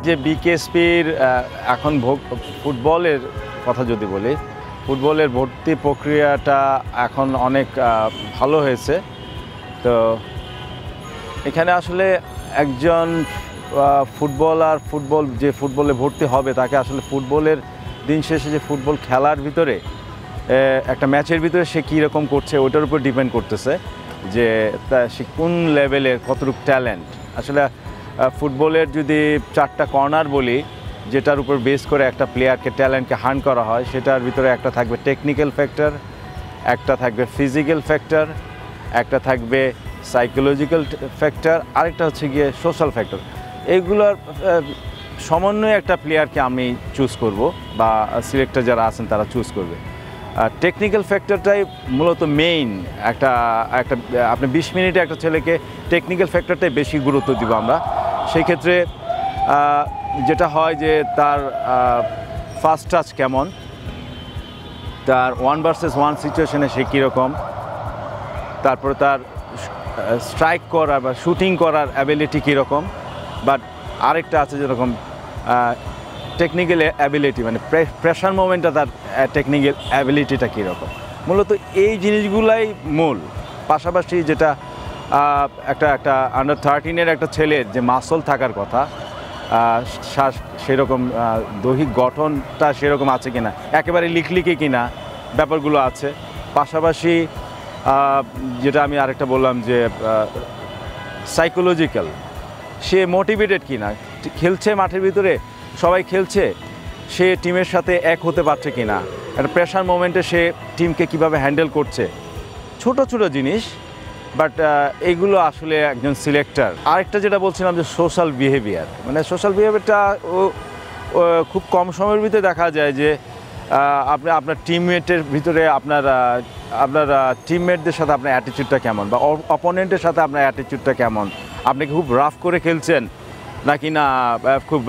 যে বিকেএসপির এখন ফুটবলের কথা যদি বলি, ফুটবলের ভর্তি প্রক্রিয়াটা এখন অনেক ভালো হয়েছে। তো এখানে আসলে একজন ফুটবলে ভর্তি হবে তাকে আসলে ফুটবলের দিন শেষে যে ফুটবল খেলার ভিতরে একটা ম্যাচের ভিতরে সে কীরকম করছে ওইটার উপর ডিপেন্ড করতেছে যে সে কোন লেভেলের কতটুকু ট্যালেন্ট। আসলে ফুটবলের যদি 4টা কর্নার বলি যেটার উপর বেস করে একটা প্লেয়ারকে ট্যালেন্টকে হান্ট করা হয়, সেটার ভিতরে একটা থাকবে টেকনিক্যাল ফ্যাক্টর, একটা থাকবে ফিজিক্যাল ফ্যাক্টর, একটা থাকবে সাইকোলজিক্যাল ফ্যাক্টর, আরেকটা হচ্ছে গিয়ে সোশ্যাল ফ্যাক্টর। এইগুলোর সমন্বয়ে একটা প্লেয়ারকে আমি চুজ করব বা সিলেক্টর যারা আছেন তারা চুজ করবে। টেকনিক্যাল ফ্যাক্টরটাই মূলত মেইন। একটা আপনি 20 মিনিটে একটা ছেলেকে টেকনিক্যাল ফ্যাক্টরটাই বেশি গুরুত্ব দিব আমরা। সেই ক্ষেত্রে যেটা হয় যে তার ফার্স্ট টাচ কেমন, তার 1 ভার্সেস 1 সিচুয়েশনে সে কীরকম, তারপরে তার স্ট্রাইক করার বা শুটিং করার অ্যাবিলিটি কীরকম, বাট আরেকটা আছে যেরকম টেকনিক্যাল অ্যাবিলিটি, মানে প্রেশার মোমেন্টটা তার টেকনিক্যাল অ্যাবিলিটিটা কীরকম। মূলত এই জিনিসগুলাই মূল। পাশাপাশি যেটা একটা আন্ডার 13-এর একটা ছেলের যে মাসল থাকার কথা, সেরকম দৈহিক গঠনটা সেরকম আছে কিনা, একেবারে লিকলিকে কিনা, ব্যাপারগুলো আছে। পাশাপাশি যেটা আমি আরেকটা বললাম যে সাইকোলজিক্যাল, সে মোটিভেটেড কিনা, খেলছে মাঠের ভিতরে সবাই খেলছে, সে টিমের সাথে এক হতে পারছে কিনা, একটা প্রেশার মোমেন্টে সে টিমকে কিভাবে হ্যান্ডেল করছে, ছোট ছোট জিনিস। বাট এইগুলো আসলে একজন সিলেক্টর। আরেকটা যেটা বলছিলাম যে সোশ্যাল বিহেভিয়ার, মানে সোশ্যাল বিহেভিয়ারটা খুব কম সময়ের ভিতরে দেখা যায় যে আপনি আপনার টিমমেটের ভিতরে আপনার টিমমেটদের সাথে আপনার অ্যাটিটিউডটা কেমন, বা অপোনেন্টের সাথে আপনার অ্যাটিটিউডটা কেমন, আপনি কি খুব রাফ করে খেলছেন নাকি না খুব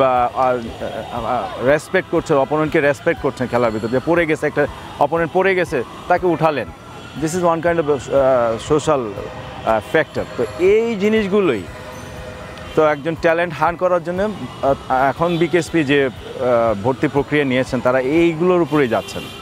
রেসপেক্ট করছেন, অপোনেন্টকে রেসপেক্ট করছেন খেলার ভিতরে। যে পড়ে গেছে, একটা অপোনেন্ট পড়ে গেছে, তাকে উঠালেন, this is one kind of social factor. তো এই জিনিসগুলোই তো একজন ট্যালেন্ট হান্ট করার জন্য এখন বিকেএসপি যে ভর্তি প্রক্রিয়া নিয়েছেন তারা এইগুলোর উপরেই যাচ্ছেন।